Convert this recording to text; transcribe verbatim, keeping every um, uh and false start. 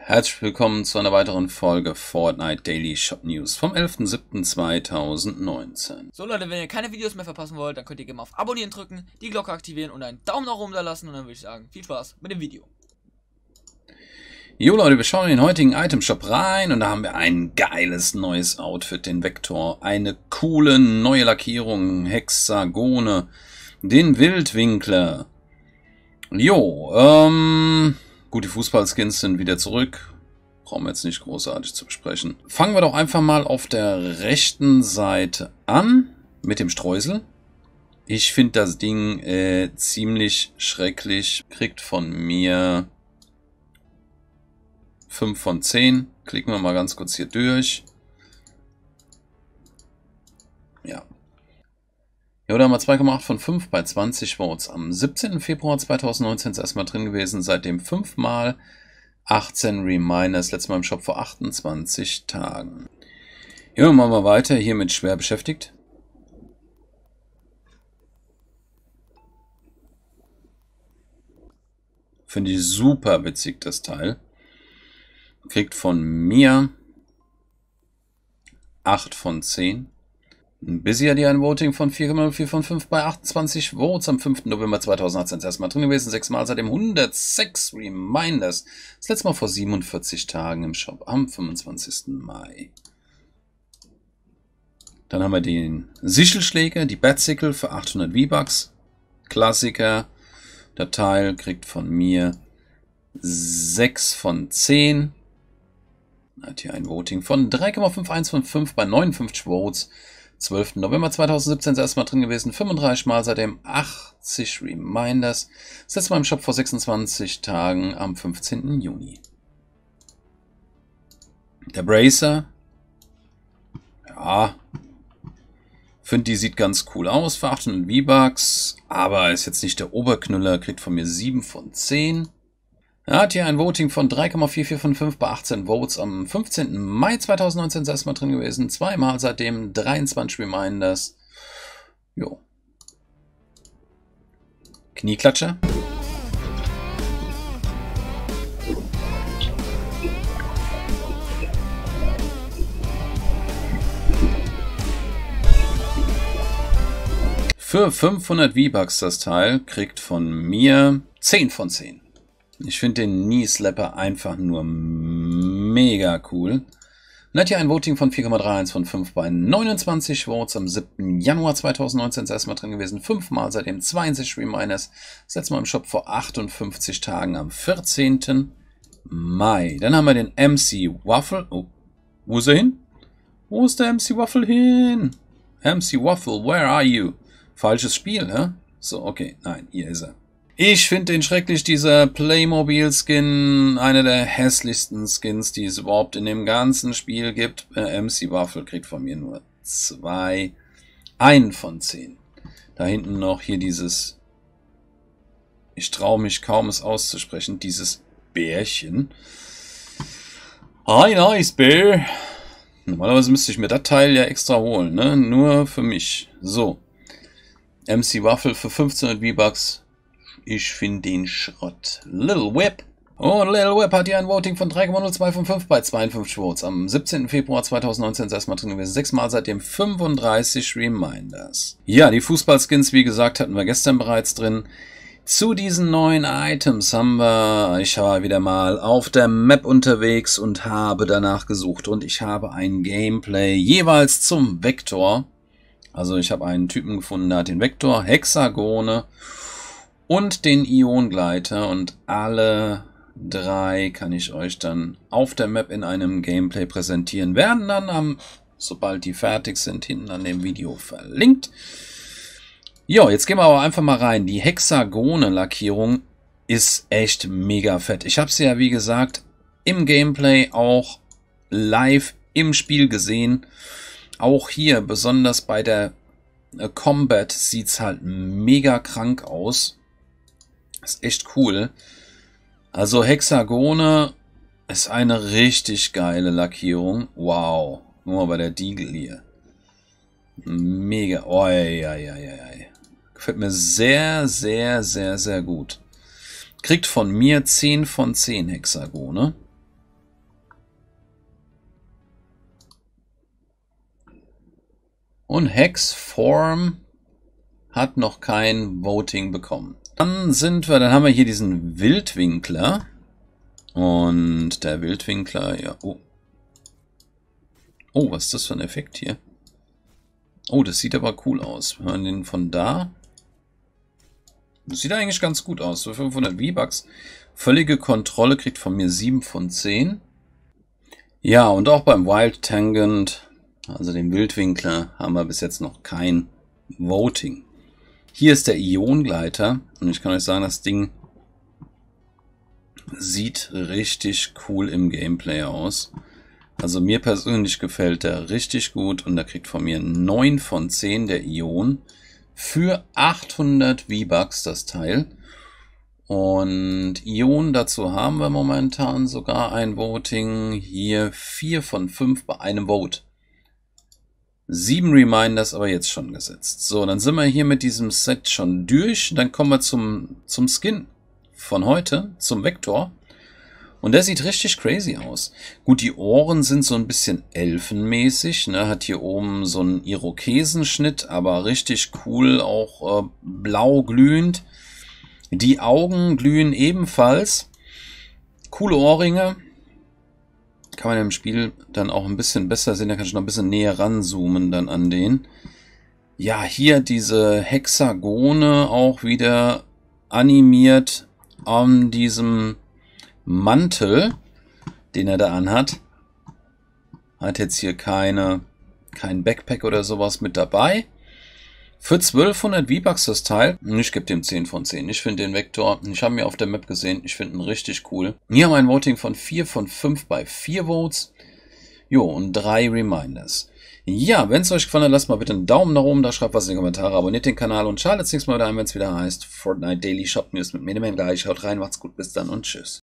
Herzlich willkommen zu einer weiteren Folge Fortnite Daily Shop News vom elften siebten zweitausendneunzehn. So Leute, wenn ihr keine Videos mehr verpassen wollt, dann könnt ihr gerne mal auf Abonnieren drücken, die Glocke aktivieren und einen Daumen nach oben da lassen und dann würde ich sagen, viel Spaß mit dem Video. Jo Leute, wir schauen in den heutigen Item Shop rein und da haben wir ein geiles neues Outfit, den Vektor, eine coole neue Lackierung, Hexagone, den Wildwinkler. Jo, ähm... gut, die Fußballskins sind wieder zurück. Brauchen wir jetzt nicht großartig zu besprechen. Fangen wir doch einfach mal auf der rechten Seite an mit dem Streusel. Ich finde das Ding äh, ziemlich schrecklich. Kriegt von mir fünf von zehn. Klicken wir mal ganz kurz hier durch. Ja. Ja, da haben wir zwei Komma acht von fünf bei zwanzig Votes. Am siebzehnten Februar zweitausendneunzehn ist erstmal drin gewesen, seitdem fünf mal achtzehn Reminders, letztes Mal im Shop vor achtundzwanzig Tagen. Ja, machen wir weiter, hier mit schwer beschäftigt. Finde ich super witzig, das Teil. Kriegt von mir acht von zehn. Busy hat hier ein Voting von vier Komma null vier von fünf bei achtundzwanzig Votes am fünften November zweitausendachtzehn. Das erste Mal drin gewesen, sechs Mal seitdem hundertsechs Reminders. Das letzte Mal vor siebenundvierzig Tagen im Shop am fünfundzwanzigsten Mai. Dann haben wir den Sichelschläger, die Batsickle für achthundert V-Bucks. Klassiker. Der Teil kriegt von mir sechs von zehn. Hat hier ein Voting von drei Komma fünfundfünfzig von fünf bei neunundfünfzig Votes. zwölften November zweitausendsiebzehn ist erstmal drin gewesen, fünfunddreißig Mal seitdem achtzig Reminders. Das letzte Mal im Shop vor sechsundzwanzig Tagen am fünfzehnten Juni. Der Bracer. Ja. Finde, die sieht ganz cool aus für achthundert V-Bucks, aber ist jetzt nicht der Oberknüller, kriegt von mir sieben von zehn. Er hat hier ein Voting von drei Komma vier vier von fünf bei achtzehn Votes am fünfzehnten Mai zweitausendneunzehn ist erstmal drin gewesen. Zweimal seitdem dreiundzwanzig Reminders. Jo. Knieklatscher. Für fünfhundert V-Bucks das Teil, kriegt von mir zehn von zehn. Ich finde den Knee Slapper einfach nur mega cool. Und hat hier ein Voting von vier Komma einunddreißig von fünf bei neunundzwanzig Votes am siebten Januar zweitausendneunzehn ist erstmal drin gewesen. Fünfmal seitdem zweiundsechzig Reminders. Das letzte Mal im Shop vor achtundfünfzig Tagen am vierzehnten Mai. Dann haben wir den M C Waffle. Oh, wo ist er hin? Wo ist der M C Waffle hin? M C Waffle, where are you? Falsches Spiel, hä? So, okay. Nein, hier ist er. Ich finde den schrecklich, dieser Playmobil-Skin, einer der hässlichsten Skins, die es überhaupt in dem ganzen Spiel gibt. Äh, M C Waffle kriegt von mir nur zwei, ein von zehn. Da hinten noch hier dieses, ich traue mich kaum es auszusprechen, dieses Bärchen. Ein Eisbär. Normalerweise müsste ich mir das Teil ja extra holen, ne? Nur für mich. So. M C Waffle für fünfzehnhundert V-Bucks. Ich finde den Schrott. Little Whip. Oh, Little Whip hat hier ein Voting von drei Komma null zwei von fünf bei zweiundfünfzig Votes. Am siebzehnten Februar zweitausendneunzehn ist erstmal drin gewesen. Sechs Mal seitdem fünfunddreißig Reminders. Ja, die Fußballskins, wie gesagt, hatten wir gestern bereits drin. Zu diesen neuen Items haben wir, ich war wieder mal auf der Map unterwegs und habe danach gesucht. Und ich habe ein Gameplay jeweils zum Vektor. Also ich habe einen Typen gefunden, der hat den Vektor, Hexagone und den Iongleiter, und alle drei kann ich euch dann auf der Map in einem Gameplay präsentieren. Werden dann, am, sobald die fertig sind, hinten an dem Video verlinkt. Jo, jetzt gehen wir aber einfach mal rein. Die Hexagone-Lackierung ist echt mega fett. Ich habe sie ja, wie gesagt, im Gameplay auch live im Spiel gesehen. Auch hier, besonders bei der äh, Combat, sieht es halt mega krank aus. Ist echt cool. Also Hexagone ist eine richtig geile Lackierung. Wow. Nur mal bei der Deagle hier. Mega. Oh, ja, ja, ja, ja. Gefällt mir sehr, sehr, sehr, sehr gut. Kriegt von mir zehn von zehn Hexagone. Und Hexform hat noch kein Voting bekommen. Dann sind wir, dann haben wir hier diesen Wildwinkler. Und der Wildwinkler, ja, oh. Oh, was ist das für ein Effekt hier? Oh, das sieht aber cool aus. Wenn man den von da... Das sieht eigentlich ganz gut aus. Für fünfhundert V-Bucks. Völlige Kontrolle kriegt von mir sieben von zehn. Ja, und auch beim Wild Tangent, also dem Wildwinkler, haben wir bis jetzt noch kein Voting. Hier ist der Iongleiter. Und ich kann euch sagen, das Ding sieht richtig cool im Gameplay aus. Also mir persönlich gefällt der richtig gut und der kriegt von mir neun von zehn, der Ion. Für achthundert V-Bucks das Teil. Und Ion, dazu haben wir momentan sogar ein Voting. Hier vier von fünf bei einem Vote. sieben Reminders aber jetzt schon gesetzt. So, dann sind wir hier mit diesem Set schon durch. Dann kommen wir zum, zum Skin von heute, zum Vektor. Und der sieht richtig crazy aus. Gut, die Ohren sind so ein bisschen elfenmäßig, ne? Hat hier oben so einen Irokesenschnitt, aber richtig cool, auch äh, blau glühend. Die Augen glühen ebenfalls. Coole Ohrringe. Kann man im Spiel dann auch ein bisschen besser sehen, da kann ich noch ein bisschen näher ranzoomen dann an den. Ja, hier diese Hexagone auch wieder animiert an diesem Mantel, den er da anhat. Hat jetzt hier keine, kein Backpack oder sowas mit dabei. Für zwölfhundert V-Bucks das Teil. Ich gebe dem zehn von zehn. Ich finde den Vektor, ich habe ihn auf der Map gesehen, ich finde ihn richtig cool. Hier haben wir ein Voting von vier von fünf bei vier Votes. Jo, und drei Reminders. Ja, wenn es euch gefallen hat, lasst mal bitte einen Daumen nach oben da, schreibt was in die Kommentare, abonniert den Kanal und schaltet das nächste Mal wieder ein, wenn es wieder heißt Fortnite Daily Shop News mit mir, dem gleich. Haut rein, macht's gut, bis dann und tschüss.